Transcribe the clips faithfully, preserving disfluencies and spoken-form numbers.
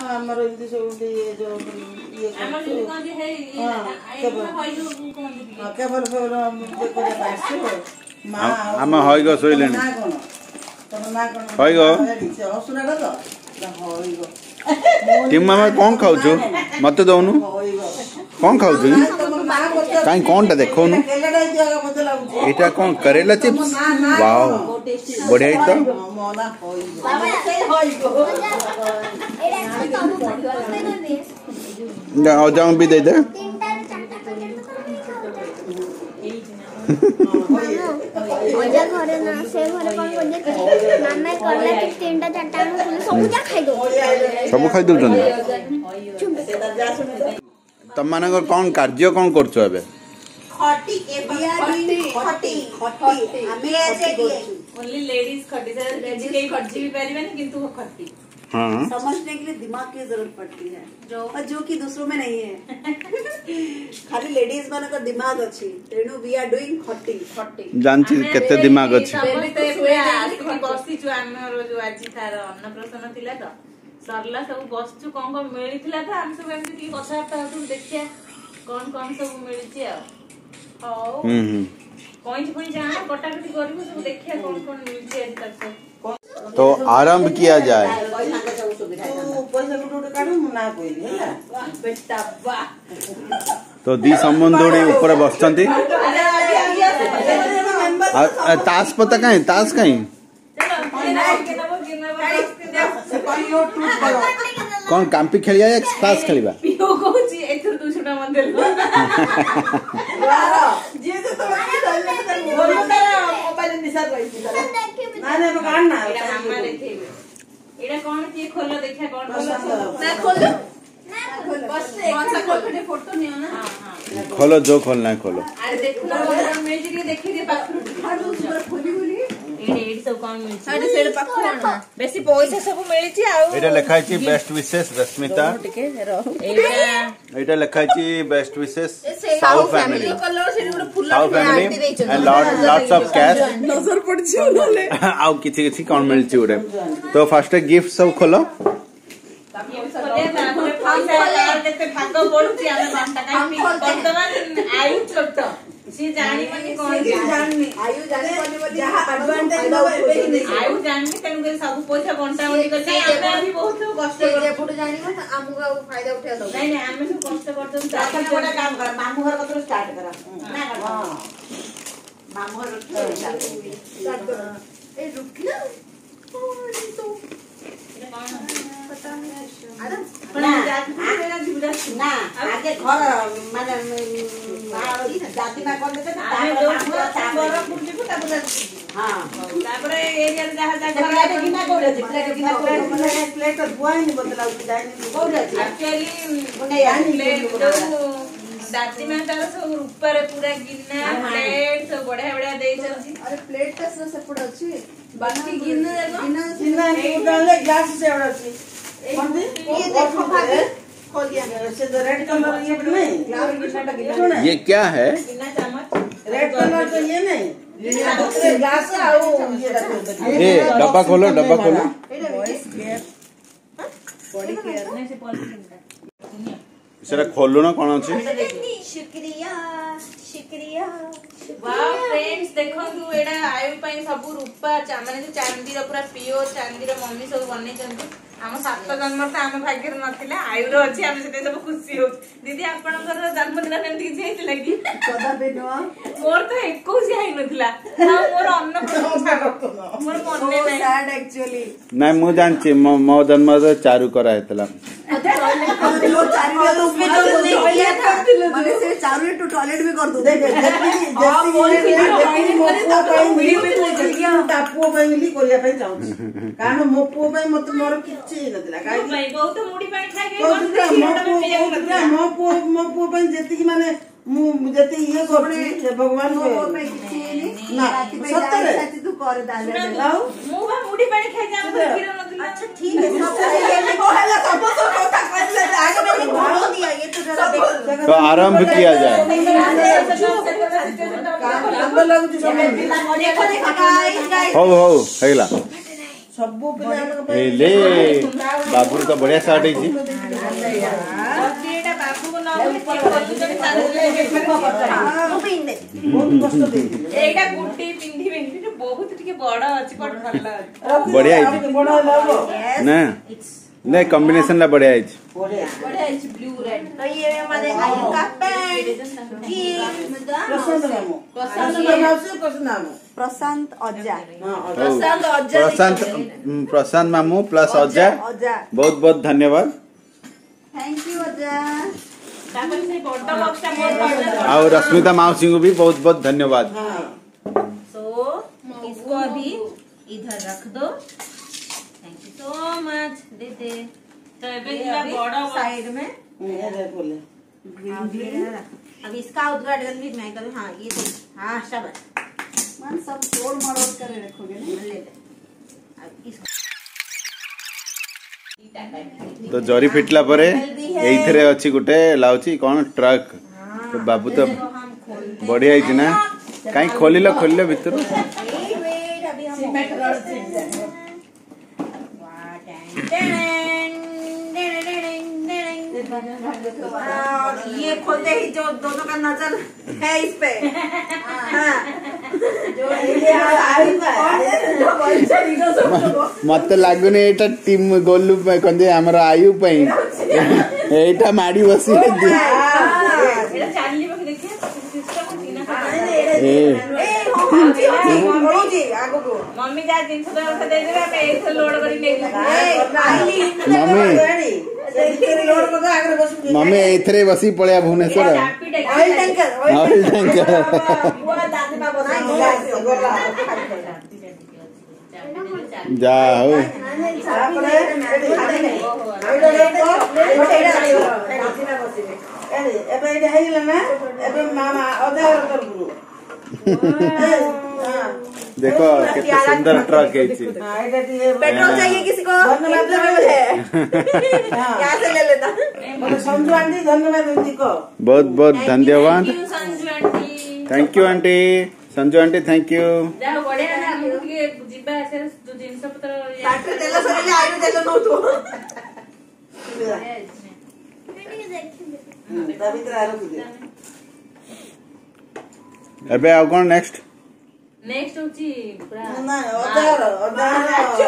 हमर इति सब ये जो ये हमर जो कौन जे है ये होई जो कौन जे हां केवल केवल हम देखो जे पाइसे मां हम होई गो सोइलेन ना कोन तब ना कोन होई गो हसुना तो होई गो टीम में कौन खाऊ छु मत दउनु कौन खाऊ छु काई कोनटा देखो नु एटा कौन करेला चिप्स वाओ बढ़िया तो मोना होई बाबा से होई गो एटा जाओ जाओ भी दे दे मजा घरे ना से घरे कोन कोन जे मामा करला कि तीनटा चारटा सब जा खाइ दो सब खाइ दो तम मानकर कोन कार्य कोन करछो एबे खटी के बिया खटी खटी हमें ऐसे ओनली लेडीज खटी सर लेडीज के खटी भी परिबे किंतु खटी हाँ समझने के लिए दिमाग की जरूरत पड़ती है जो और जो कि दूसरों में नहीं है खाली लेडीज माने का दिमाग अछि तेनु वी आर डूइंग खट्टी खट्टी जानछि केते दिमाग अछि बेबी तो हुए आज बसी छु हमर जो आज तार अन्नप्रसन थिला तो सरला सब बसछु कोन कोन मिली थिला था हम सब एमती की कथा था तू देखिया कोन कोन सब मिली छी आ हां हम कोइन कोइन जाना कटाकटी करबो सब देखिया कोन कोन मिली छी आज तक तो आरंभ किया जाए तो दी संबंधी ऊपर बसचंती ताश पता कहीं ताश कहीं कौन कांपी खेलिया या ताश खेलिबा एड़ा कोन की खोलो देखिया कोन ना खोलो ना बस एक फोटो फोटो नियो ना हां खोलो जो खोलना है खोलो अरे देखो म्यूजिक के देखि दे पाखरु हर ऊपर खोली बोली एड़ी एड़ी सब कोन मिल छै सेड पाखरु बेसी पैसा सब मिली छी आ एटा लिखाई छी बेस्ट विशेष रश्मिता एटा एटा लिखाई छी बेस्ट विशेष साउ फैमिली कलर से good full and lots of cash नजर पड़ छी ओले आउ किछि किछि कोन मिल छी उडे तो फर्स्ट गिफ्ट सब खोलो आयु छोट सी जानी माने कोन जाननी आयु जाने कोन बोली जहां एडवांटेज आयु जाननी तन के सब पैसा बंटा बंटी करते हम भी बहुत कष्ट जे फुट जानी हमको फायदा उठा दो नहीं नहीं हम सब कष्ट करते ताकि बड़ा काम कर मामू घर कतरो स्टार्ट करा ना हां मामू घर स्टार्ट कर ए रुक ना तो पता नहीं अरे ना आगे घर माने जाति ना कर देते तापर पुंजी को तापर हां तापर एरिया रे जहां जहां प्लेट किना कोरे प्लेट किना कोरे प्लेट बुआ ही बदलाउ की डाइनिंग कोरे एक्चुअली बने यानी दाती में तार सब ऊपर पूरा गिन्ना प्लेट सब बढ़िया बढ़िया देई छथि अरे प्लेट त सब सेपड़ अछि बाकी गिन्ना गिन्ना गिन्ना उडाले ग्लास से एवढा अछि ये देखो भाभी खोल दिया से रेड कलर ये नहीं ग्लास गिन्ना गिन्ना ये क्या है गिन्ना चम्मच रेड कलर तो ये नहीं ग्लास आओ ये डब्बा खोलो डब्बा खोलो बॉडी केयर ने से पॉलिथीन का सेरा खोललो ना कोन अछि शुक्रिया शुक्रिया वाओ फ्रेंड्स देखो तू एडा आयु पई सब रूपा माने जो चांदी रो पूरा प्योर चांदी रो मम्मी सब बनै चंदी हम सात जन्म त हम भाग्य नथिला आयु रो अछि हम सेते सब खुशी हो दीदी आपनकर जन्मदिन केमति किछि हेतिला कि कदा बेनवा मोर त एको जे आइ नथिला ना मोर अन्न मोर मन्ने नै सैड एक्चुअली नै मु जानछि मो जन्म रो चारु करा हेतला लो चारु रो उसमें तो नहीं किया था माने से चारु टू टॉयलेट भी कर दो देख जति जति टापो पे मिली कोरिया पे जाऊ कारण मो पो पे मत मोर किछि नथिला काई भाई बहुत मुडी पाई खाइ गए मो पो मो पो पे जति माने मु जति ये करछि हे भगवान को ना सत्तर तू कर दाले लाओ मु बा मुडी पानी खाइ जा हम गिरो नथिला अच्छा ठीक है सब कोहला सब कोता कहले आगे में घोड़ो दिया ये तो जरा तो आरंभ किया जाए काम लग लागु छ देखो देखो गाइस गाइस हो हो हेला सब ले बाबू तो बढ़िया शर्ट है बाबू को एटा गुटी पिंडी पिंडी बहुत टिके बड़ अछि बड़ भल्ला बढ़िया है ना नहीं कॉम्बिनेशन ला बढ़िया है बढ़िया बढ़िया है ब्लू रेड तो ये हमारे आयु का पैंट प्रशांत अज्जा प्रशांत अज्जा प्रशांत प्रशांत मामू प्लस अज्जा बहुत बहुत धन्यवाद थैंक यू अज्जा और रश्मिता मौसी को भी बहुत बहुत धन्यवाद। सो इसको अभी इधर रख दो। थैंक यू सो मच दे दे। तो अभी बड़ा साइड में अब इसका उद्घाटन भी मैं करूँ। हाँ ये तो हाँ शाबाश मन सब तोड़ मरोड़ कर रखोगे ना ले ले अब इसको तो जरी फिटला परे एइथरे अछि गुटे लाउची कोन ट्रक तो बाबू तो बढ़िया है ना काई खोलिलो खोलिलो भीतर ये खोलते ही जो दोनों का नजर है इस पे मत लागुने एटा टीम गोलू पे कंदे हमर आयु पे एटा माडी बसी एटा चाली बक देखिए सिस्टम होती ना ए मम्मी आगो को मम्मी जा तीन सौ उठा दे देबे मैं एक लोड करी ले मम्मी मम्मी एथरे बसी पळया Bhubaneswar oil tanker oil tanker पूरा दादी बाबा जा हो देखो कितना सुंदर ट्रक है। पेट्रोल चाहिए किसी को है यहाँ से ले लेना। संजू आंटी धन्यवाद आंटी को बहुत बहुत धन्यवाद। Thank you aunty Sanju aunty thank you. जाओ बढ़िया ना मुझे जिबा से जो जिंस पत्र काटे तेल सरीले आइनु तेल नउथो एबे आ कोन नेक्स्ट नेक्स्ट होची पूरा ना अजार अजार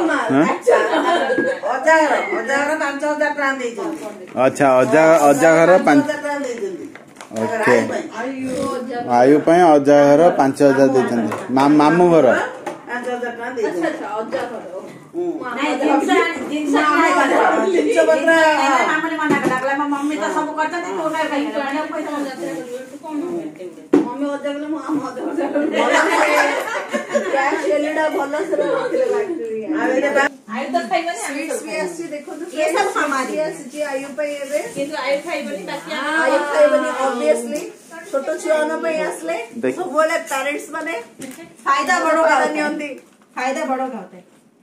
अजार अजार पाँच हजार प्राण दे अच्छा अजा अजा घर पाँच ओके आयु पे अजा घर पाँच हजार देछन मामू घर पाँच हजार प्राण दे अच्छा अच्छा अजार घर नहीं जिंस जिंस जिंस बकरा हमने मना लागला मम्मी तो सब करता थी तो काय कहीं आने पैसा कोन मम्मी अजार ले हम अजार कैश एलडा भलो से रखले लागली आवे आयु तो खाइबनी स्वीट्स भी आसी देखो तो ये सब हमारी आसी आयु पे एबे किंतु आयु खाइबनी बाकी आयु खाइबनी ऑब्वियसली छोटो छुआनो पे आसले सब बोले पेरेंट्स माने फायदा बड़ो का नियंती फायदा बड़ो का होते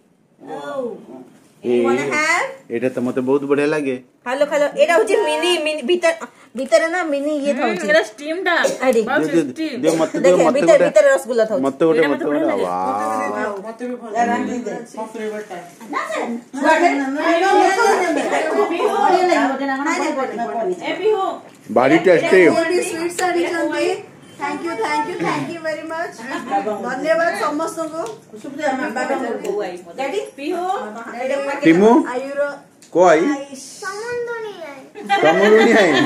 एटा तो मते बहुत बढ़िया लागे। हेलो हेलो एटा होची मिनी मिनी भीतर भीतर ना मिनी ये था होची मेरा स्टीम टा दे दे मते दे मते भीतर भीतर रसगुल्ला था मते गोटे मते गोटे वाह मते भी भल रांधी दे फेवरेट है ना सर ए भी हो भारी टेस्टी स्वीट साड़ी चंदी thank you thank you thank you very much धन्यवाद समस्त को शुक्रिया डैडी पीहो टिमू आयुरो को आई समुंदर नहीं है कमरू नहीं आई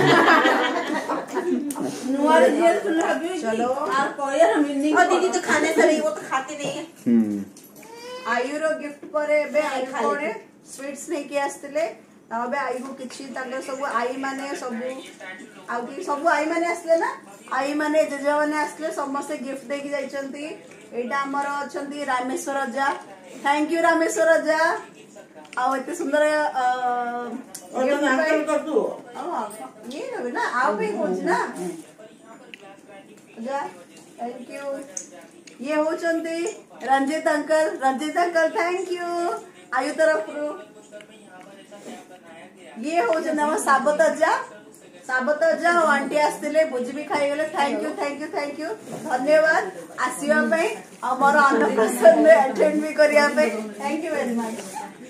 नुआर जेल खुला भी चलो और कोई हम नहीं और दीदी तो खाने से नहीं वो तो खाती नहीं है हम्म आयुरो गिफ्ट परे बे आई कोने स्वीट्स नहीं के आस्तले तबे आइगु किछि तांगर सब आई माने सब आउ कि सब आई माने आसले ना आई माने जेजे माने आसले समस्त गिफ्ट देकी जाइचंती एटा हमर अछंती रामेश्वर राजा थैंक यू रामेश्वर राजा आउ एते सुंदर अ अंकल कर दू ये रहे ना आउ भी पहुंच ना जा थैंक यू ये होचंती Ranjit uncle Ranjit uncle thank you आयु तरफ ये हो जन साबत जा साबत अजा और आंटी आसते भोजी भी खाई गले thank you thank you thank you धन्यवाद आसीबा पे हमर अन्नप्रसन में अटेंड भी करिया पे थैंक यू वेरी मच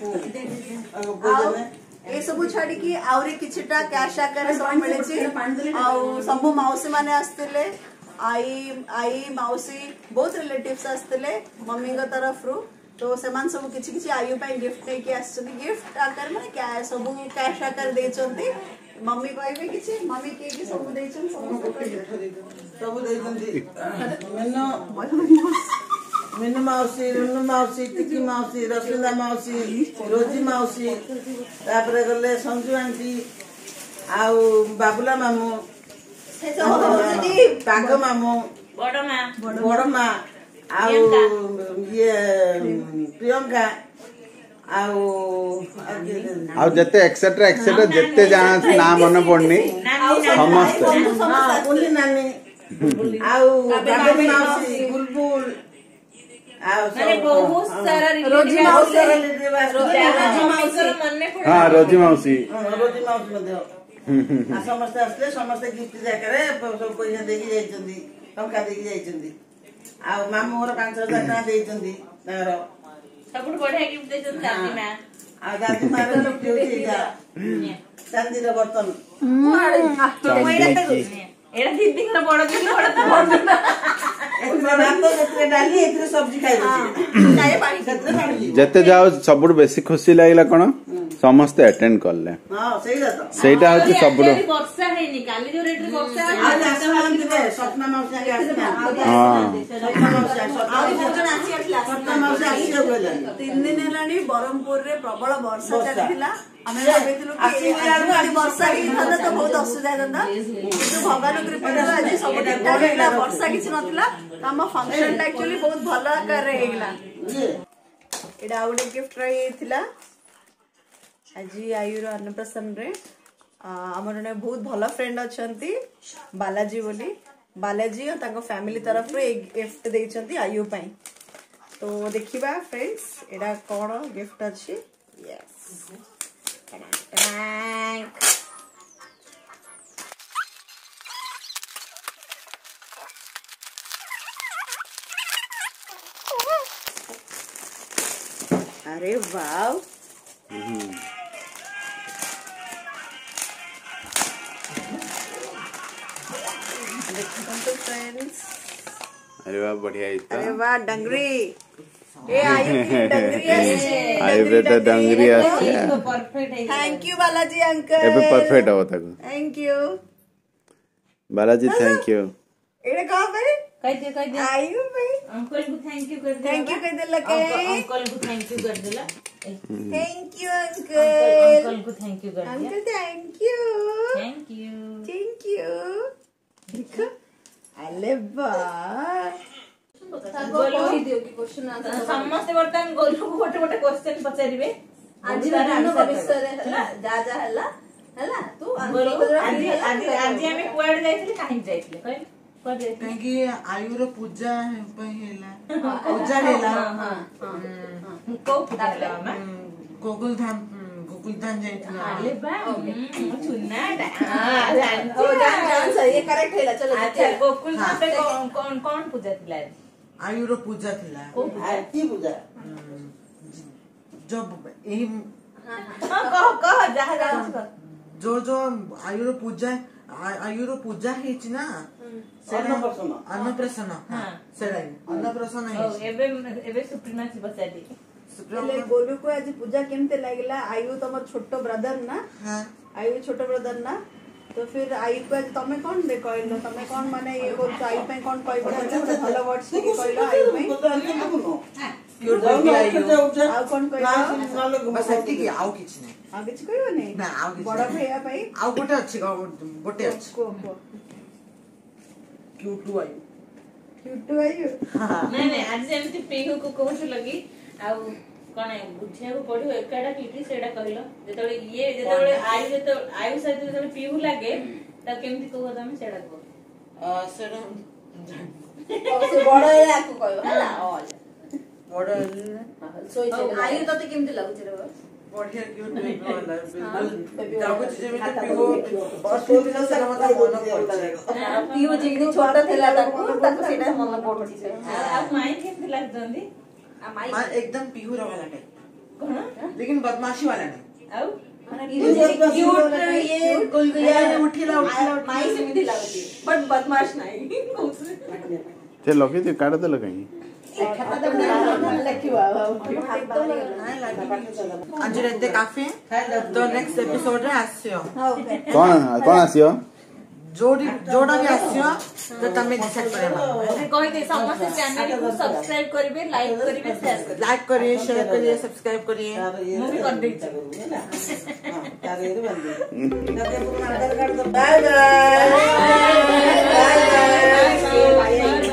ए सब छाड़ी की आउरी किछटा कैश आकार सब मिले छी आ सब मौसी माने आस्तेले आई आई मौसी बहुत रिलेटिव्स आस्तेले मम्मी का तरफ रु तो सेमान सब किछि किछि आयु पे गिफ्ट नै कि आछथि गिफ्ट आकार माने क्या सब कैश आकार देछथि मम्मी कहबे किछि मम्मी के के सब देछन सब देछथि मेनो मेनो मौसी रुनु मौसी टिकी मौसी रसुंदा मौसी रोजी मौसी तापर गले संजू आंटी आउ बाबुला मामू पाग मामू बड़ मा बड़ मा आउ ये प्रियंका आउ आउ जते एक्सेट्रा एक्सेट्रा जते जाना ना मन पड़नी समस्त हां बुली नानी आउ बाबू मौसी बुलबुल आउ माने बहुत सारा रोजी मौसी रोजी मौसी मन में पड़े हां रोजी मौसी रोजी मौसी मध्ये आ समस्त आसले समस्त गिफ्ट जाकरे सब पैसा देकी जाइचंदी टंका देकी जाइचंदी आ मामू मोर पाँच हजार टका देइचंदी तार सबुठ बढ़िया गिफ्ट देछन दादी मां आ दादी मां रो गिफ्ट होइगा चांदी रो बर्तन तो एटा एटा दीदी कर बड़ दीदी बड़ तो बड़ एतरे डाली एतरे सब्जी खाइ दे चाय पानी खतरे पानी जते जाओ सबुठ बेसी खुशी लागला कोन समस्त अटेंड करले हां सहीला तो सेटा होची सबुठ वर्षा हेनी काली जो रेट वर्षा आ जाता वाला दिने सपना मौसी आगे आसना हां सपना मौसी सपना मौसी आसी गले तीन दिन हेलानी बरहमपुर रे प्रबल वर्षा चलिला हमें भाबिथिलु कि आज वर्षा ही थाना तो बहुत असुविधा होता किंतु भगवान कृपा आज सब ठीक ठाक हेला वर्षा किछ नथिला हम फंक्शन एक्चुअली बहुत भलो आकार रे हेला एडा आउट गिफ्ट रही थिला आज आयुर अन्नप्रसन रे हमर ने बहुत भलो फ्रेंड अछंती बालाजी बोली बालाजी और ताको फैमिली तरफ रे एक गिफ्ट देइछंती आयु पई तो देखिबा फ्रेंड्स एडा कोन गिफ्ट अछि यस अरे वाव फ्रेंड्स अरे वाह बढ़िया इता अरे वाह डंगरी ए आयु की डंगरी आछे आयु पे तो डंगरी आछे परफेक्ट है थैंक यू बालाजी अंकल एबे परफेक्ट हो ताको thank you Balaji thank you एडे का भाई कह दे कह दे आयु भाई अंकल को थैंक यू कर दे थैंक यू कह देला के अंकल को थैंक यू कर देला thank you uncle uncle uncle को थैंक यू कर दिया uncle thank you thank you thank you देखो अरे वाह ସମସ୍ତେ ବର୍ତ୍ତମାନ ଗୋଲକୁ ଗୋଟେ ଗୋଟେ କ୍ୱେଶ୍ଚନ ପଚାରିବେ ଆଜି ଭବିଷ୍ୟତରେ ହେଲା ଯା ଯା ହେଲା ହେଲା ତୁ ଆଜି ଆଜି ଆଜି ଆମେ କୁଆଡେ ଯାଇଥିଲେ କାହିଁକି ଯାଇଥିଲେ କହିଲେ କୁଆଡେ ଯାଇଥିଲେ କାହିଁକି ଆୟୁର ପୂଜା ପାଇଁ ହେଲା ପୂଜା ହେଲା କୋଉ ପୂଜା ହେଲା ମାମା ଗୋକୁଲ ଧାମ ଗୋକୁଲ ଧାମ ଯାଇଥିଲା ଆଲେ ବା ଚୁନାଟା ओ जान जान सही ये करेक्ट हैला चलो अच्छा गोकुल धाम पे कौन कौन पूजा थिला आयुर पूजा थिला कोन की पूजा जब एही हां कह कह जहा जा जो जो आयुर पूजा आयुर पूजा हेछि ना अन्नप्रसन अन्नप्रसन हां सेरा अन्नप्रसन है एबे एबे सुप्रीमासी बचादी ले गोलू को आज पूजा केमते लागला आयु तमर छोटो ब्रदर ना हां आयु छोटो ब्रदर ना तो फिर आयु को आज तमे कोन दे कहलो तमे कोन माने ये को आयु पे कोन कहबो तो भलो वर्ड्स के कहलो आयु पे आ कोन कहलो बस एति की आउ किछ नै आ किछ कहबो नै ना आउ किछ बड़ा भैया भाई आउ गोटे अछि गोटे अछि को को क्यूटू आयु क्यूटू आयु नहीं नहीं आज जेमति पीहू को कहू लगी आ कौन बुझिया को पड़ो एकाडा किटी सेडा कहलो जेतोले ये जेतोले आयु जेतो आयु सहित जेतोले पीहू लागे त केमति कहू तमे सेडा को अ सेडा से बड़ा या को कहबो हला ऑल बड़ा सोई आयु तते केमति लागु रे बढ़िया क्यूट बेबी वाला बिल्कुल ताको जेमिति पिहो बसो दिला सेला मत मन पड़छे पिहो जेमिति छोटा थिला ताको ताको सेटा मन पड़छे आ माई केमति लागजंदी आ माई एकदम पिहो रा वाला टाइप लेकिन बदमाशी वाला नहीं आउ क्यूट ये गुलगुलिया उठिला उठिला माई सेमिति लागती बट बदमाश नहीं ते लगे ते काढ दे लगाई आज रहते काफी तो नेक्स्ट एपिसोड रे आसियो कौन कौन आसियो जोड़ी जोड़ा भी आसियो तो तमे डिसाइड करबा कहि दे समस्त चैनल को सब्सक्राइब करिवे लाइक करिवे शेयर करिवे लाइक करिए शेयर करिए सब्सक्राइब करिए मु भी कर दे छी बाय बाय बाय बाय